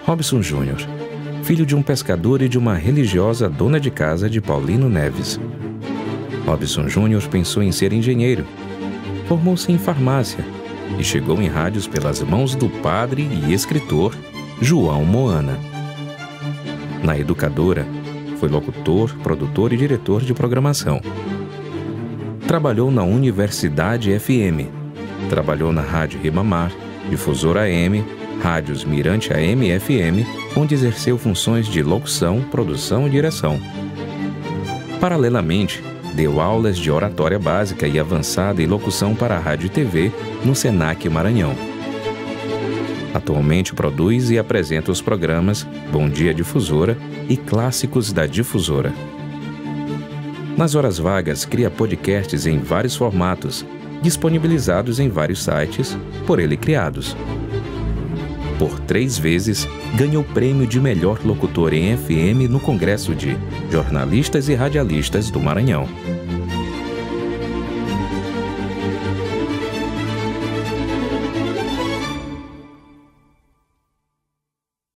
Robson Júnior, filho de um pescador e de uma religiosa dona de casa de Paulino Neves. Robson Júnior pensou em ser engenheiro. Formou-se em farmácia e chegou em rádios pelas mãos do padre e escritor João Moana. Na Educadora, foi locutor, produtor e diretor de programação. Trabalhou na Universidade FM. Trabalhou na Rádio Ribamar, Difusora AM, Rádios Mirante AM e FM, onde exerceu funções de locução, produção e direção. Paralelamente, deu aulas de oratória básica e avançada e locução para a rádio e TV no Senac Maranhão. Atualmente produz e apresenta os programas Bom Dia Difusora e Clássicos da Difusora. Nas horas vagas, cria podcasts em vários formatos, disponibilizados em vários sites, por ele criados. Por 3 vezes, ganhou o prêmio de melhor locutor em FM no Congresso de Jornalistas e Radialistas do Maranhão.